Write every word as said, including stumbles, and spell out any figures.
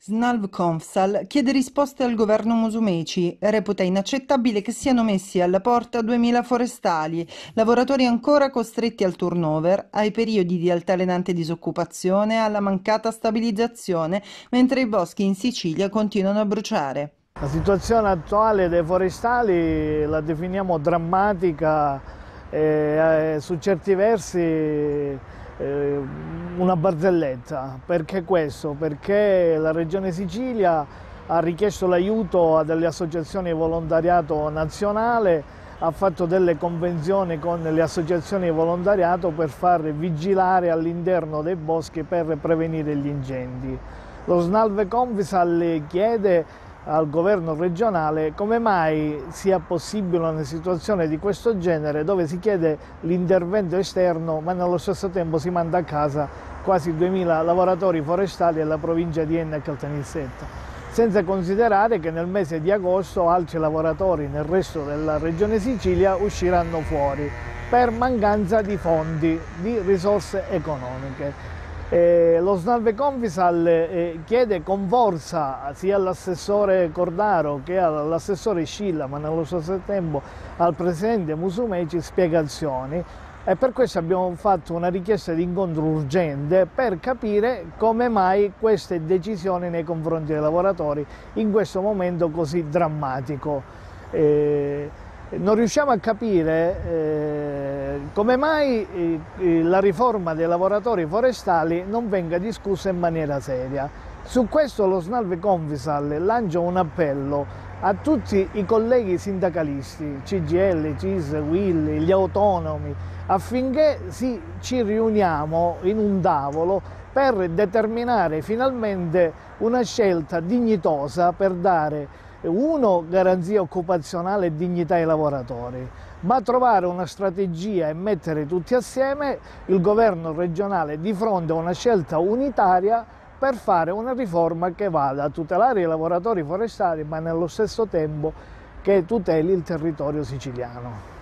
Snalv-Confsal chiede risposte al governo Musumeci, reputa inaccettabile che siano messi alla porta duemila forestali, lavoratori ancora costretti al turnover, ai periodi di altalenante disoccupazione, alla mancata stabilizzazione, mentre i boschi in Sicilia continuano a bruciare. La situazione attuale dei forestali la definiamo drammatica e eh, su certi versi eh, una barzelletta. Perché questo? Perché la Regione Sicilia ha richiesto l'aiuto a delle associazioni di volontariato nazionale, ha fatto delle convenzioni con le associazioni di volontariato per far vigilare all'interno dei boschi per prevenire gli incendi. Lo Snalv-Confsal chiede al governo regionale come mai sia possibile una situazione di questo genere dove si chiede l'intervento esterno ma nello stesso tempo si manda a casa quasi duemila lavoratori forestali della provincia di Enna e Caltanissetta, senza considerare che nel mese di agosto altri lavoratori nel resto della regione Sicilia usciranno fuori per mancanza di fondi, di risorse economiche. Eh, lo Snalv-Confsal eh, chiede con forza sia all'assessore Cordaro che all'assessore Scilla, ma nello stesso tempo al presidente Musumeci, spiegazioni, e per questo abbiamo fatto una richiesta di incontro urgente per capire come mai queste decisioni nei confronti dei lavoratori in questo momento così drammatico. Eh, Non riusciamo a capire eh, come mai eh, la riforma dei lavoratori forestali non venga discussa in maniera seria. Su questo lo Snalv-Confsal lancia un appello a tutti i colleghi sindacalisti, C G I L, C I S, U I L, gli autonomi, affinché si, ci riuniamo in un tavolo per determinare finalmente una scelta dignitosa per dare uno, garanzia occupazionale e dignità ai lavoratori, ma trovare una strategia e mettere tutti assieme il governo regionale di fronte a una scelta unitaria per fare una riforma che vada a tutelare i lavoratori forestali ma nello stesso tempo che tuteli il territorio siciliano.